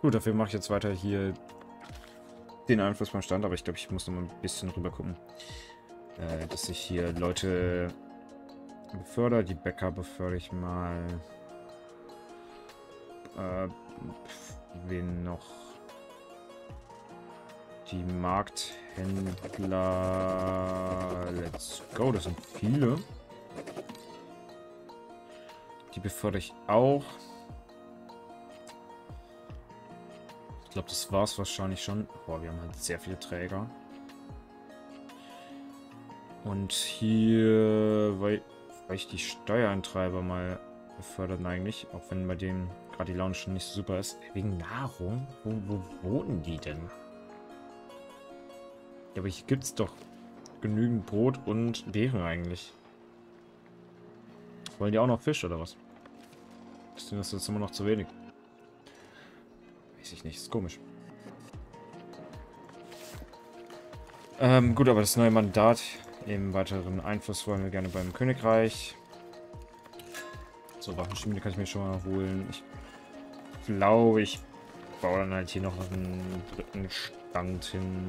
Gut, dafür mache ich jetzt weiter hier den Einfluss beim Stand, aber ich glaube, ich muss noch mal ein bisschen rüber gucken, dass ich hier Leute befördere. Die Bäcker befördere ich mal. Wen noch? Die Markthändler. Let's go, das sind viele. Die befördere ich auch. Ich glaube, das war es wahrscheinlich schon. Boah, wir haben halt sehr viele Träger. Und hier, weil ich die Steuereintreiber mal befördern eigentlich, auch wenn bei denen gerade die Laune schon nicht so super ist. Wegen Nahrung? Wo wohnen die denn? Ja, aber hier gibt es doch genügend Brot und Beeren eigentlich. Wollen die auch noch Fisch oder was? Ist denn das jetzt immer noch zu wenig? Weiß ich nicht, ist komisch. Gut, aber das neue Mandat im weiteren Einfluss wollen wir gerne beim Königreich. So, Waffenschmiede kann ich mir schon mal holen. Ich glaube, ich baue dann halt hier noch einen dritten Stand hin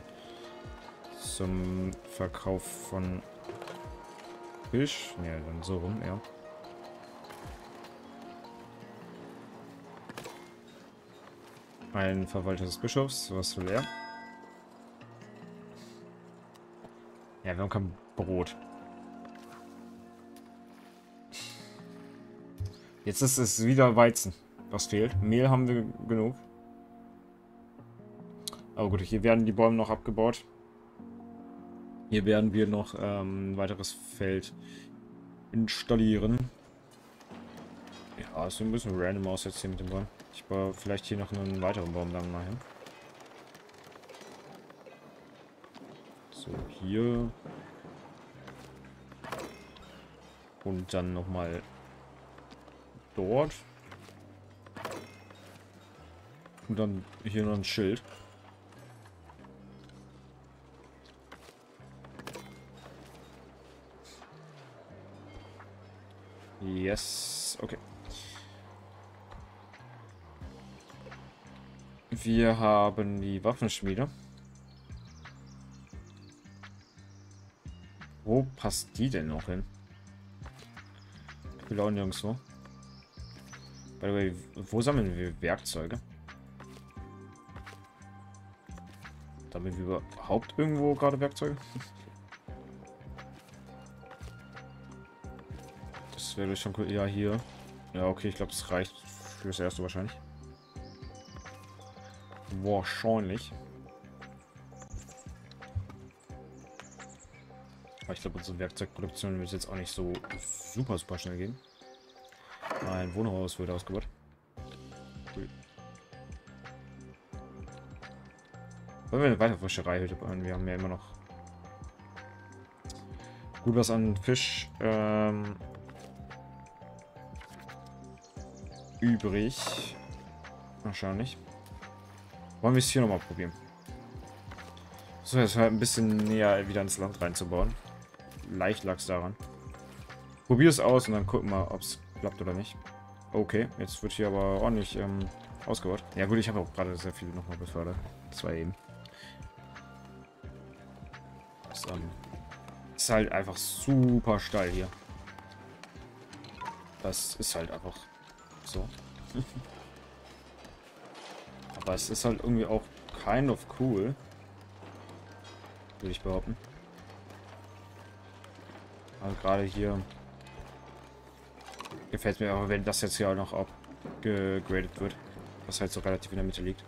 zum Verkauf von Fisch. Ja, dann so rum, ja. Ein Verwalter des Bischofs, was will er? Ja, wir haben kein Brot. Jetzt ist es wieder Weizen, was fehlt. Mehl haben wir genug. Aber gut, hier werden die Bäume noch abgebaut. Hier werden wir noch ein weiteres Feld installieren. Ja, ist ein bisschen random aus jetzt hier mit dem Baum. Ich baue vielleicht hier noch einen weiteren Baum dann mal hin. So, hier. Und dann nochmal dort. Und dann hier noch ein Schild. Yes, okay. Wir haben die Waffenschmiede. Wo passt die denn noch hin? Ich will auch nirgendwo. By the way, wo sammeln wir Werkzeuge? Sammeln wir überhaupt irgendwo gerade Werkzeuge? Das wäre schon cool. Ja, hier. Ja, okay, ich glaube, das reicht fürs Erste wahrscheinlich. Wahrscheinlich. Aber ich glaube, unsere Werkzeugproduktion wird jetzt auch nicht so super schnell gehen. Ein Wohnhaus wird ausgebaut. Cool. Wollen wir eine weitere Fischerei bauen? Wir haben ja immer noch gut was an Fisch übrig. Wahrscheinlich. Wollen wir es hier nochmal probieren? So, jetzt halt ein bisschen näher wieder ins Land reinzubauen. Leicht lag es daran. Probier es aus und dann gucken wir, ob es klappt oder nicht. Okay, jetzt wird hier aber ordentlich ausgebaut. Ja gut, ich habe auch gerade sehr viel nochmal befördert. Das war eben. Das ist halt einfach super steil hier. Das ist halt einfach so. Aber es ist halt irgendwie auch kind of cool. Würde ich behaupten. Also gerade hier gefällt mir aber, wenn das jetzt hier auch noch abgegradet wird. Was halt so relativ in der Mitte liegt.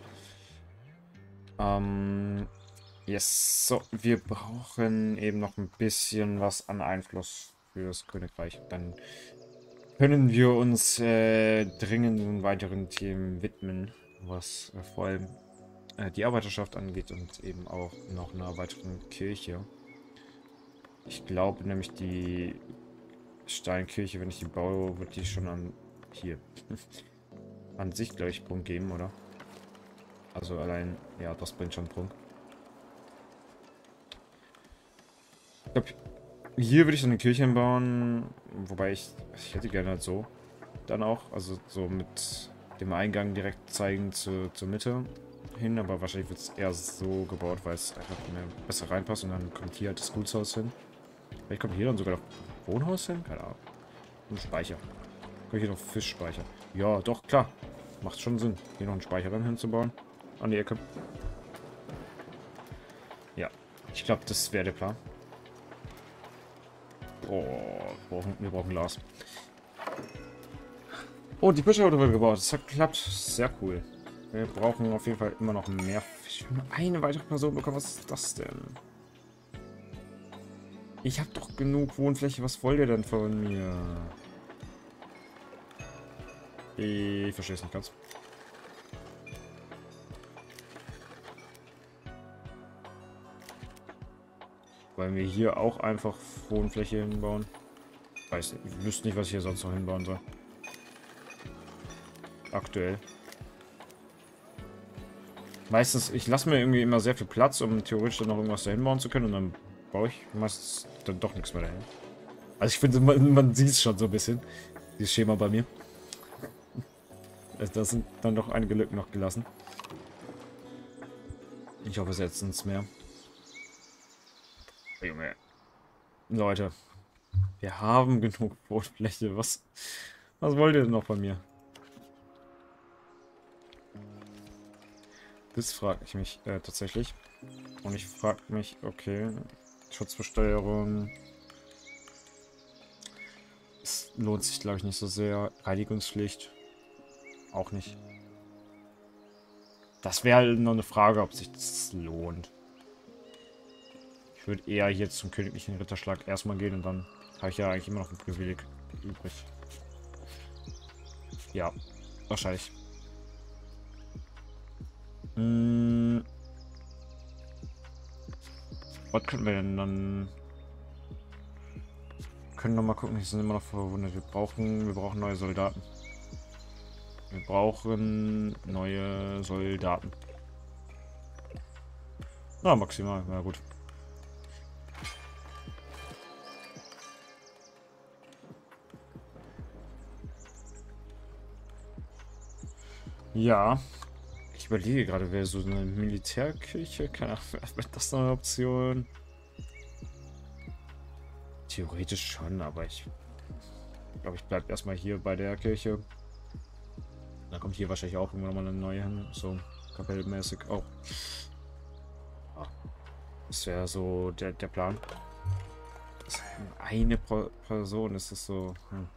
Yes, so, wir brauchen eben noch ein bisschen was an Einfluss für das Königreich. Dann können wir uns dringend weiteren Themen widmen, was vor allem die Arbeiterschaft angeht und eben auch noch einer weiteren Kirche. Ich glaube nämlich, die Steinkirche, wenn ich die baue, wird die schon an hier an sich, glaube ich, Prunk geben, oder? Also allein, ja, das bringt schon Prunk. Ich glaube, hier würde ich so eine Kirche hinbauen, wobei ich hätte gerne halt so dann auch, also so mit dem Eingang direkt zeigen zur Mitte hin, aber wahrscheinlich wird es eher so gebaut, weil es einfach mehr besser reinpasst und dann kommt hier halt das Gutshaus hin. Vielleicht kommt hier dann sogar noch Wohnhaus hin? Keine Ahnung. Und Speicher. Kann hier noch Fischspeicher? Ja, doch, klar. Macht schon Sinn, hier noch einen Speicher dann hinzubauen. An die Ecke. Ja, ich glaube, das wäre der Plan. Oh, wir brauchen Glas. Oh, die Fischerhütte wird gebaut. Das hat geklappt. Sehr cool. Wir brauchen auf jeden Fall immer noch mehr Fisch. Eine weitere Person bekommen. Was ist das denn? Ich habe doch genug Wohnfläche. Was wollt ihr denn von mir? Ich verstehe es nicht ganz. Wollen wir hier auch einfach Wohnfläche hinbauen? Weiß nicht. Ich wüsste nicht, was ich hier sonst noch hinbauen soll. Aktuell. Meistens, ich lasse mir irgendwie immer sehr viel Platz, um theoretisch dann noch irgendwas dahin bauen zu können. Und dann baue ich meistens dann doch nichts mehr dahin. Also ich finde, man sieht es schon so ein bisschen. Dieses Schema bei mir. Also da sind dann doch einige Lücken noch gelassen. Ich hoffe, es jetzt sind es mehr. Junge. Leute. Wir haben genug Brotfläche. Was wollt ihr denn noch von mir? Das frage ich mich tatsächlich. Und ich frage mich, okay, Schutzbesteuerung. Es lohnt sich, glaube ich, nicht so sehr. Reinigungspflicht. Auch nicht. Das wäre halt noch eine Frage, ob sich das lohnt. Ich würde eher hier zum königlichen Ritterschlag erstmal gehen und dann habe ich ja eigentlich immer noch ein Privileg übrig. Ja, wahrscheinlich. Was können wir denn dann? Wir können noch mal gucken, die sind immer noch verwundet. Wir brauchen neue Soldaten. Wir brauchen neue Soldaten. Na, maximal. Na gut. Ja. Ich überlege gerade, wäre so eine Militärkirche? Keine Ahnung, wäre das noch eine Option? Theoretisch schon, aber ich glaube, ich bleibe erstmal hier bei der Kirche. Dann kommt hier wahrscheinlich auch irgendwann mal eine neue hin. So kapellmäßig auch. Ja, das wäre so der Plan. Eine Person ist es so.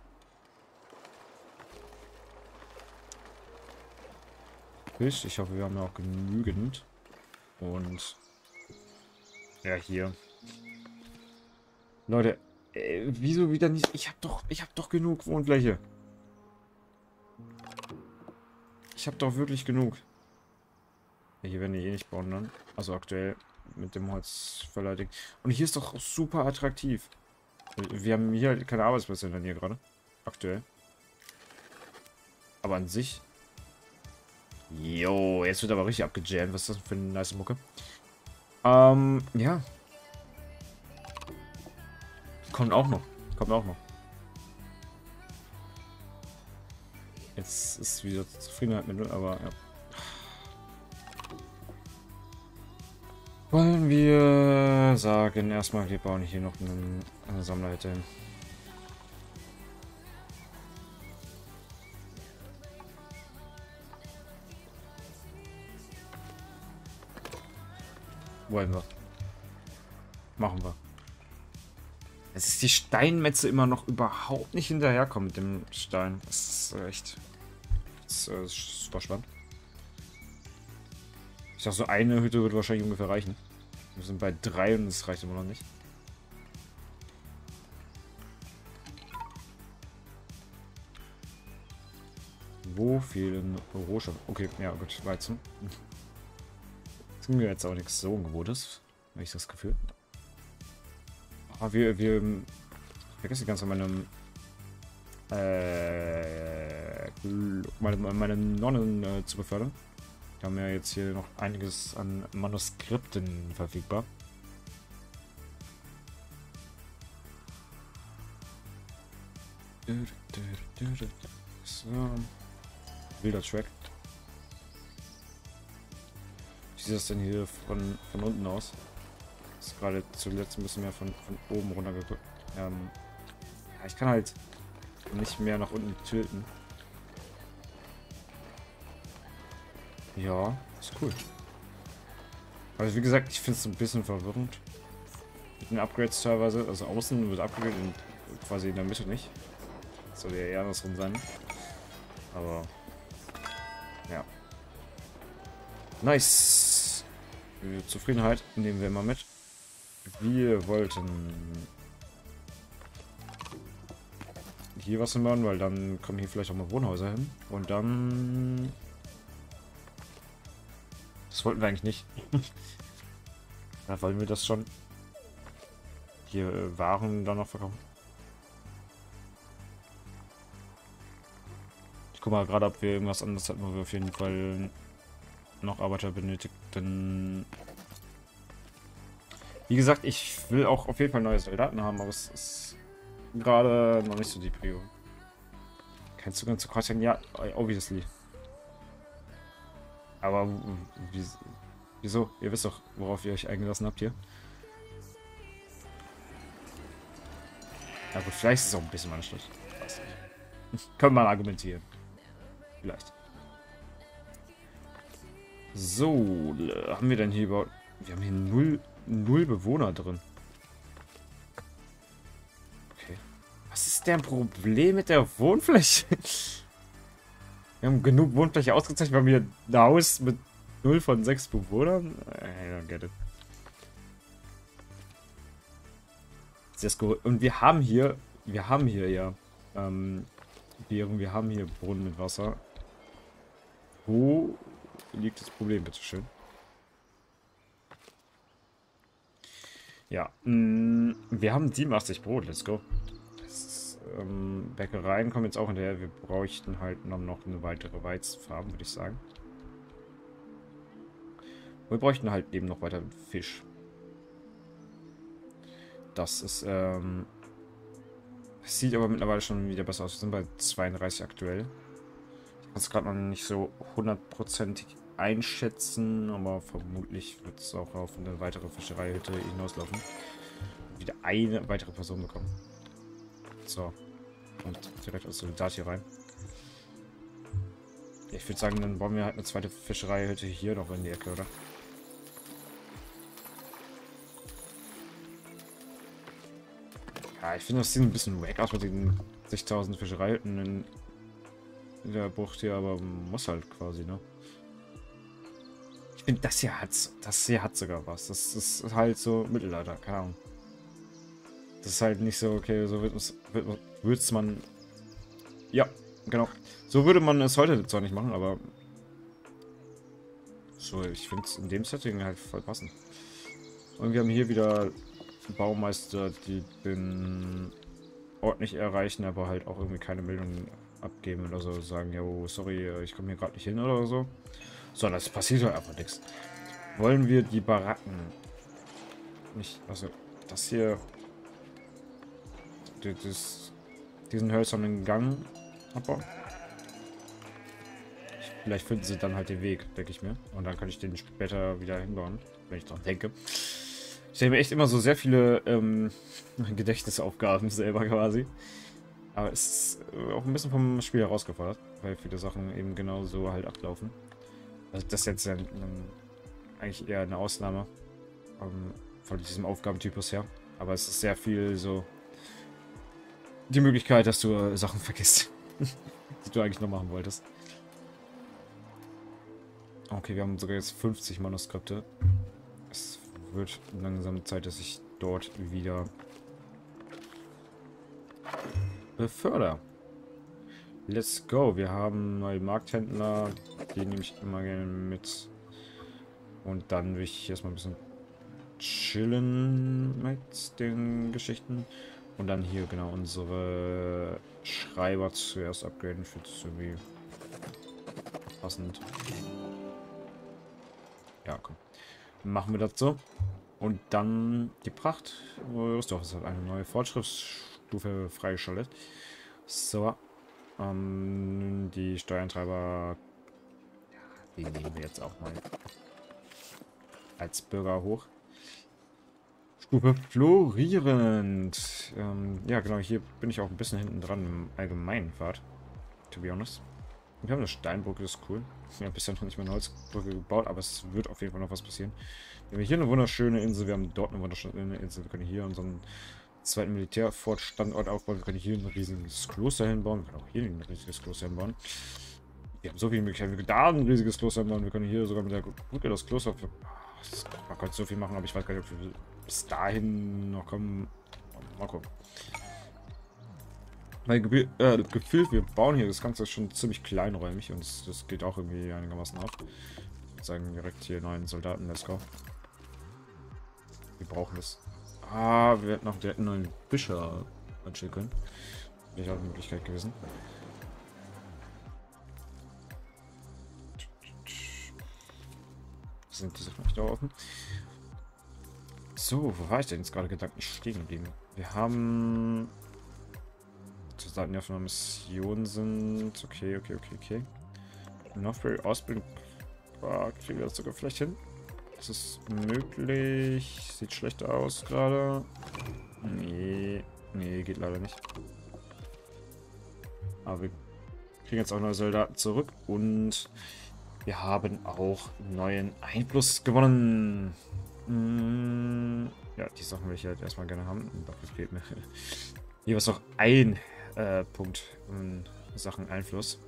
Fisch. Ich hoffe, wir haben ja auch genügend. Und ja, hier. Leute, wieso wieder nicht? Ich hab doch genug Wohnfläche. Ich habe doch wirklich genug. Ja, hier werden die eh nicht bauen dann. Also aktuell mit dem Holzverleitung. Und hier ist doch super attraktiv. Wir haben hier halt keine Arbeitsplätze in der Nähe gerade. Aktuell. Aber an sich. Jo, jetzt wird aber richtig abgejammt. Was ist das für eine nice Mucke? Ja. Kommt auch noch. Kommt auch noch. Jetzt ist wieder Zufriedenheit mit 0, aber ja. Wollen wir sagen, erstmal, wir bauen hier noch eine Sammlerhütte hin. Wollen wir. Machen wir. Es ist die Steinmetze immer noch überhaupt nicht hinterherkommen mit dem Stein. Das ist echt. Das ist super spannend. Ich sag, so eine Hütte wird wahrscheinlich ungefähr reichen. Wir sind bei 3 und es reicht immer noch nicht. Wo fehlen Rohstoffe? Okay, ja gut, Weizen. Das ist mir jetzt auch nichts so Ungewohntes, habe ich das Gefühl. Aber wir vergessen ganz meine Nonnen zu befördern. Wir haben ja jetzt hier noch einiges an Manuskripten verfügbar. So. wilder Track. Wie sieht das denn hier von unten aus? Ist gerade zuletzt ein bisschen mehr von oben runter geguckt. Ja, ich kann halt nicht mehr nach unten tilten. Ja, ist cool. Also wie gesagt, ich finde es ein bisschen verwirrend. Mit den Upgrades teilweise. Also außen wird abgegradet und quasi in der Mitte nicht. Das soll ja eher andersrum sein. Aber ja. Nice. Zufriedenheit nehmen wir immer mit. Wir wollten hier was hinbauen, weil dann kommen hier vielleicht auch mal Wohnhäuser hin. Und dann... Das wollten wir eigentlich nicht. Da wollen wir das schon. Hier Waren dann noch verkaufen. Ich guck mal gerade, ob wir irgendwas anderes hatten, wo wir auf jeden Fall noch Arbeiter benötigten. Wie gesagt, ich will auch auf jeden Fall neue Soldaten haben, aber es ist gerade noch nicht so die Prio. Kein Zugang zu Quartieren? Ja, obviously. Aber wieso? Ihr wisst doch, worauf ihr euch eingelassen habt hier. Ja gut, vielleicht ist es auch ein bisschen anstrengend. Weiß nicht. Können wir mal argumentieren. Vielleicht. So, haben wir denn hier überhaupt... Wir haben hier null Bewohner drin. Okay. Was ist denn ein Problem mit der Wohnfläche? Wir haben genug Wohnfläche ausgezeichnet. Wir haben hier ein Haus mit 0 von 6 Bewohnern. I don't get it. Und wir haben hier ja Beeren, wir haben hier Brunnen mit Wasser. Wo liegt das Problem, bitteschön? Ja, wir haben 87 Brot, let's go. Bäckereien kommen jetzt auch hinterher. Wir bräuchten halt noch eine weitere Weizenfarm, würde ich sagen. Wir bräuchten halt eben noch weiter Fisch. Das ist, sieht aber mittlerweile schon wieder besser aus. Wir sind bei 32 aktuell. Ich kann es gerade noch nicht so 100%ig einschätzen, aber vermutlich wird es auch auf eine weitere Fischereihütte hinauslaufen. Wieder eine weitere Person bekommen. So. Und direkt als Soldat hier rein. Ich würde sagen, dann bauen wir halt eine zweite Fischereihütte hier noch in die Ecke, oder? Ja, ich finde, das sieht ein bisschen wack aus mit den 60.000 Fischereihütten in der Bucht hier, aber muss halt quasi, ne? Ich finde, das hier hat sogar was. Das ist halt so Mittelalter, keine Ahnung. Das ist halt nicht so, okay, so würde man... Ja, genau. So würde man es heute zwar nicht machen, aber... So, ich finde es in dem Setting halt voll passend. Und wir haben hier wieder Baumeister, die den Ort nicht erreichen, aber halt auch irgendwie keine Meldung abgeben oder so. Sagen, ja, sorry, ich komme hier gerade nicht hin oder so. So, das passiert halt einfach nichts. Wollen wir die Baracken nicht... Also, das hier... diesen hölzernen Gang abbauen. Vielleicht finden sie dann halt den Weg, denke ich mir. Und dann kann ich den später wieder hinbauen, wenn ich dran denke. Ich stelle mir echt immer so sehr viele Gedächtnisaufgaben selber quasi. Aber es ist auch ein bisschen vom Spiel herausgefordert, weil viele Sachen eben genau so halt ablaufen. Also das ist jetzt ja eigentlich eher eine Ausnahme von diesem Aufgabentypus her. Aber es ist sehr viel so die Möglichkeit, dass du Sachen vergisst, die du eigentlich noch machen wolltest. Okay, wir haben sogar jetzt 50 Manuskripte. Es wird langsam Zeit, dass ich dort wieder befördere. Let's go. Wir haben neue Markthändler. Die nehme ich immer gerne mit. Und dann will ich erstmal ein bisschen chillen mit den Geschichten. Und dann hier genau unsere Schreiber zuerst upgraden für irgendwie passend. Ja, komm. Machen wir das so. Und dann die Pracht. Rüstungshaus hat eine neue Fortschrittsstufe freigeschaltet. So. Die Steuereintreiber, die nehmen wir jetzt auch mal als Bürger hoch. Stufe florierend. Ja, genau, hier bin ich auch ein bisschen hinten dran im allgemeinen Pfad. To be honest. Wir haben eine Steinbrücke, das ist cool. Ich habe bisher noch nicht mal eine Holzbrücke gebaut, aber es wird auf jeden Fall noch was passieren. Wir haben hier eine wunderschöne Insel, wir haben dort eine wunderschöne Insel. Wir können hier unseren zweiten Militärfortstandort aufbauen. Wir können hier ein riesiges Kloster hinbauen. Wir können auch hier ein riesiges Kloster hinbauen. Wir haben so viele Möglichkeiten. Wir können da ein riesiges Kloster hinbauen. Wir können hier sogar mit der Brücke das Kloster... Man könnte so viel machen, aber ich weiß gar nicht, ob wir bis dahin noch kommen. Mal gucken. Weil gefühlt, wir bauen hier das Ganze schon ziemlich kleinräumig und das geht auch irgendwie einigermaßen auf. Ich würde sagen, direkt hier 9 Soldaten, let's go. Wir brauchen das. Ah, wir hätten noch direkt einen neuen Fischer anstellen können. Wäre auch eine Möglichkeit gewesen. Sind die Sachen nicht da offen? So, wo war ich denn jetzt gerade gedanklich stehen geblieben? Wir haben... Soldaten, die auf einer Mission sind. Okay. Northbury Ausbildung. Kriegen wir das sogar vielleicht hin? Das ist möglich. Sieht schlecht aus gerade. Nee, geht leider nicht. Aber wir kriegen jetzt auch neue Soldaten zurück und wir haben auch neuen Einfluss gewonnen. Ja, die Sachen will ich halt erstmal gerne haben. Und dafür fehlt mir jeweils noch ein Punkt in Sachen Einfluss.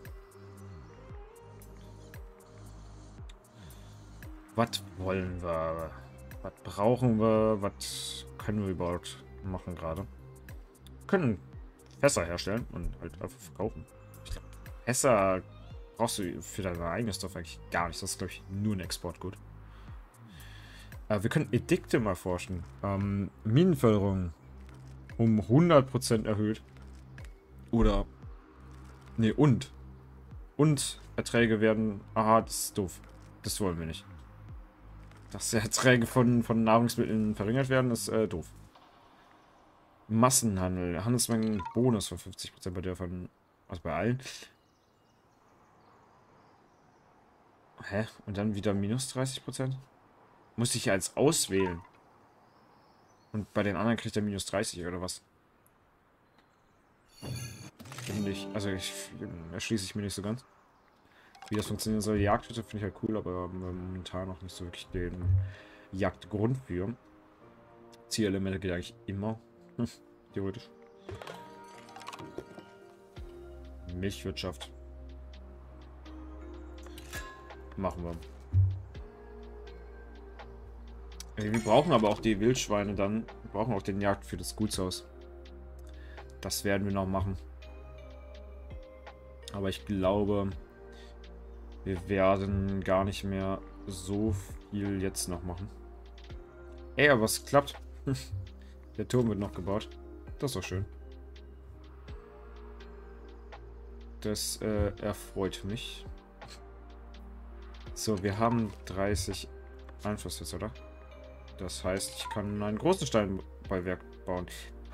Was wollen wir? Was brauchen wir? Was können wir überhaupt machen gerade? Wir können Fässer herstellen und halt einfach verkaufen. Ich glaube, Fässer brauchst du für dein eigenes Stoff eigentlich gar nicht. Das ist, glaube ich, nur ein Exportgut. Wir können Edikte mal forschen. Minenförderung um 100% erhöht. Oder... Ne, und Erträge werden... Aha, das ist doof. Das wollen wir nicht. Dass die Erträge von Nahrungsmitteln verringert werden, ist doof. Massenhandel. Handelsmengen Bonus von 50% bei Dörfern. Also bei allen. Hä? Und dann wieder minus 30%? Muss ich jetzt auswählen. Und bei den anderen kriegt er minus 30 oder was? Finde ich. Also erschließe ich mir nicht so ganz. Wie das funktionieren soll. Jagdhütte finde ich halt cool, aber momentan noch nicht so wirklich den Jagdgrund für. Zielelemente geht eigentlich immer. Theoretisch. Milchwirtschaft. Machen wir. Wir brauchen aber auch die Wildschweine dann. Wir brauchen auch den Jagd für das Gutshaus. Das werden wir noch machen. Aber ich glaube, wir werden gar nicht mehr so viel jetzt noch machen. Ey, aber es klappt. Der Turm wird noch gebaut. Das ist doch schön. Das erfreut mich. So, wir haben 30 Einfluss jetzt, oder? Das heißt, ich kann einen großen Steinbauwerk bauen.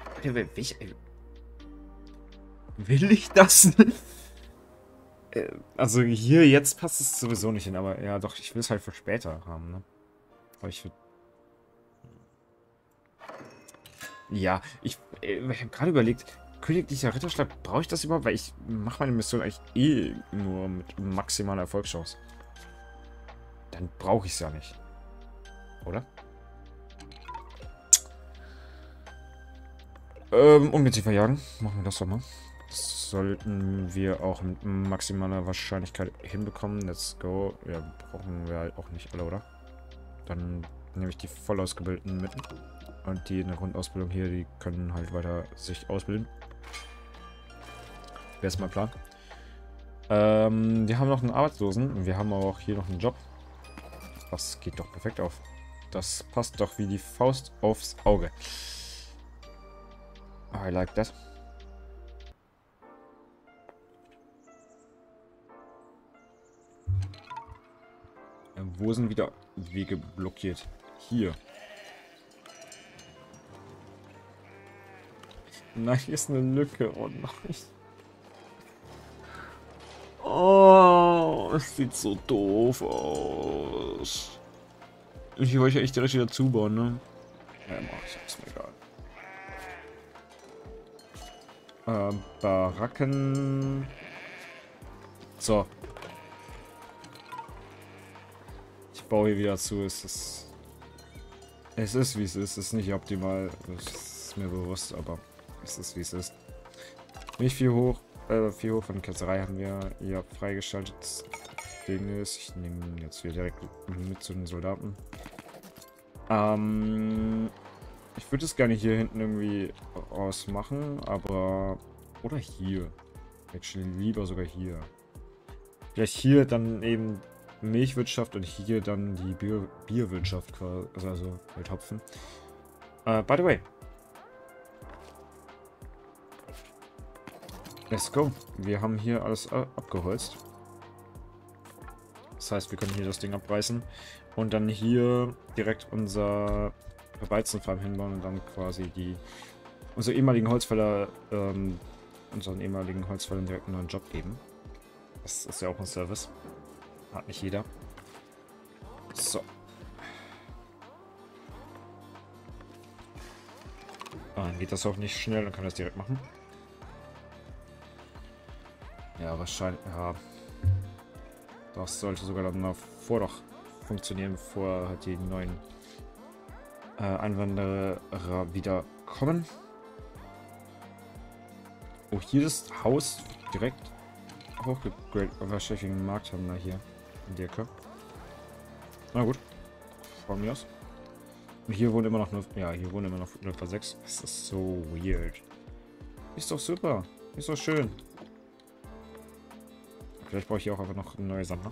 Will ich das? Also hier jetzt passt es sowieso nicht hin, aber ja doch, ich will es halt für später haben, ne? Aber ich würde... Ja, ich habe gerade überlegt, königlicher Ritterschlag, brauche ich das überhaupt? Weil ich mache meine Mission eigentlich eh nur mit maximaler Erfolgschance. Dann brauche ich es ja nicht. Oder? Ungeziefer jagen. Machen wir das doch mal. Das sollten wir auch mit maximaler Wahrscheinlichkeit hinbekommen. Let's go. Ja, brauchen wir halt auch nicht alle, oder? Dann nehme ich die voll ausgebildeten mit. Und die in der Grundausbildung hier, die können halt weiter sich ausbilden. Wäre es mein Plan. Wir haben noch einen Arbeitslosen. Und wir haben auch hier noch einen Job. Das geht doch perfekt auf. Das passt doch wie die Faust aufs Auge. I like that. Wo sind wieder Wege blockiert? Hier. Nein, hier ist eine Lücke. Oh nein. es sieht so doof aus. Ich wollte echt direkt wieder zubauen, ne? Ja, mach ich, ist mir egal. Baracken. So. Ich baue hier wieder zu. Es ist, wie es ist. Es ist nicht optimal. Das ist mir bewusst, aber es ist, wie es ist. Nicht viel hoch. Viel hoch von Ketzerei haben wir hier freigeschaltet. Das Ding ist, ich nehme jetzt wieder direkt mit zu den Soldaten. Ich würde es gerne hier hinten irgendwie ausmachen, aber... Oder hier. Actually, lieber sogar hier. Vielleicht hier dann eben Milchwirtschaft und hier dann die Bierwirtschaft quasi. Also mit Hopfen. By the way. Let's go. Wir haben hier alles abgeholzt. Das heißt, wir können hier das Ding abreißen. Und dann hier direkt unser Weizenfarm hinbauen und dann quasi unseren ehemaligen Holzfäller direkt einen neuen Job geben. Das ist ja auch ein Service. Hat nicht jeder. So. Dann geht das auch nicht schnell, dann können wir das direkt machen. Ja, wahrscheinlich. Ja. Das sollte sogar dann davor doch funktionieren, bevor halt die neuen Einwanderer wieder kommen. Oh, hier das Haus direkt hochgegradet. Wahrscheinlich einen Markt haben wir hier in der Ecke. Na gut. Von mir aus. Und hier wohnen immer noch nur. Ja, hier wohnen immer noch 6. Das ist so weird. Ist doch super. Ist doch schön. Vielleicht brauche ich hier auch einfach noch eine neue Sammler.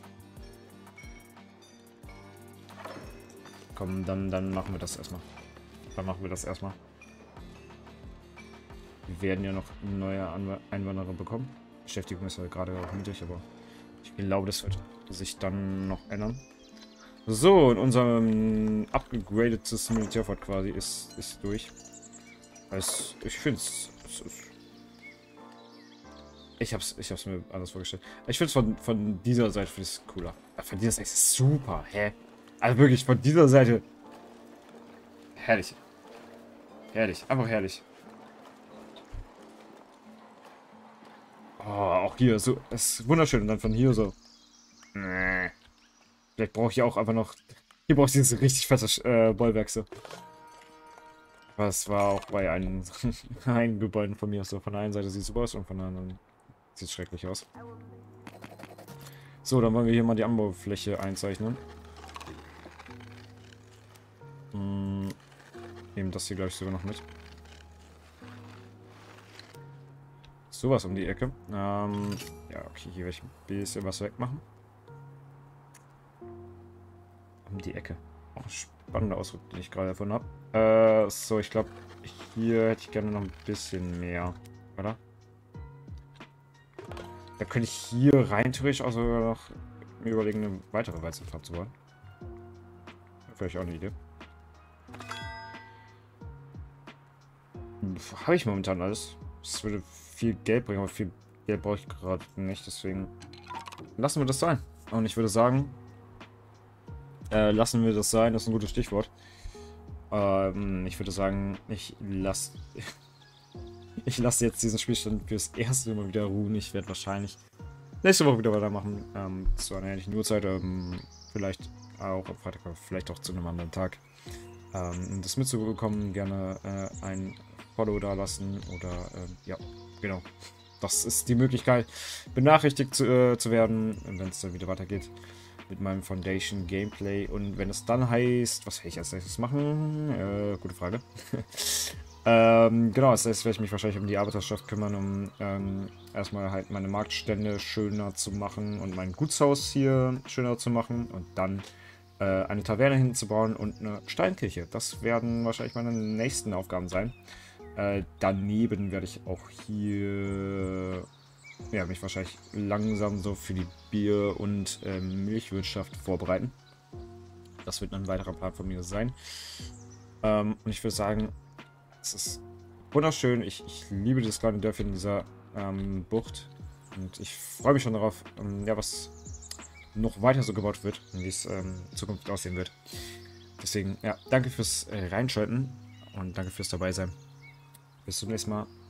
Komm, dann machen wir das erstmal. Wir werden ja noch neue Einwanderer bekommen. Beschäftigung ist ja gerade auch niedrig, aber ich glaube, das wird sich dann noch ändern. So, und unser upgradetes Militärfort quasi ist durch. Ich finde es. Ich hab's mir anders vorgestellt. Ich finde es von dieser Seite cooler. Von dieser Seite ist es super. Hä? Also wirklich, von dieser Seite. Herrlich. Herrlich. Einfach herrlich. Oh, auch hier. So, es ist wunderschön. Und dann von hier so. Vielleicht brauche ich auch einfach noch. Hier brauche ich dieses richtig fette Bollwerk so. Was war auch bei einem Gebäuden von mir so. Von der einen Seite sieht es super aus und von der anderen sieht es schrecklich aus. So, dann wollen wir hier mal die Anbaufläche einzeichnen. Nehmen das hier, glaube ich, sogar noch mit. Sowas um die Ecke. Ja, okay, hier werde ich ein bisschen was wegmachen. Um die Ecke. Auch ein spannender Ausdruck, den ich gerade erfunden habe. So, ich glaube, hier hätte ich gerne noch ein bisschen mehr. Oder? Da könnte ich hier rein theoretisch auch sogar noch mir überlegen, eine weitere Weizenfahrt zu bauen. Vielleicht auch eine Idee. Habe ich momentan alles. Das würde viel Geld bringen, aber viel Geld brauche ich gerade nicht. Deswegen lassen wir das sein. Und ich würde sagen, lassen wir das sein. Das ist ein gutes Stichwort. Ich würde sagen, ich lasse jetzt diesen Spielstand fürs erste Mal wieder ruhen. Ich werde wahrscheinlich nächste Woche wieder weitermachen. Zu einer ähnlichen Uhrzeit. Vielleicht auch am Freitag, aber vielleicht auch zu einem anderen Tag. Um das mitzubekommen, gerne ein Follow da lassen oder ja, genau. Das ist die Möglichkeit, benachrichtigt zu werden, wenn es dann wieder weitergeht mit meinem Foundation Gameplay. Und wenn es dann heißt, was werde ich als nächstes machen? Gute Frage. Genau, das heißt, werde ich mich wahrscheinlich um die Arbeiterschaft kümmern, um erstmal halt meine Marktstände schöner zu machen und mein Gutshaus hier schöner zu machen und dann eine Taverne hinzubauen und eine Steinkirche. Das werden wahrscheinlich meine nächsten Aufgaben sein. Daneben werde ich auch hier mich wahrscheinlich langsam so für die Bier- und Milchwirtschaft vorbereiten. Das wird ein weiterer Plan von mir sein. Und ich würde sagen, es ist wunderschön. Ich liebe das kleine Dörfchen in dieser Bucht. Und ich freue mich schon darauf, was noch weiter so gebaut wird und wie es in Zukunft aussehen wird. Deswegen, ja, danke fürs Reinschalten und danke fürs dabei sein. Bis zum nächsten Mal.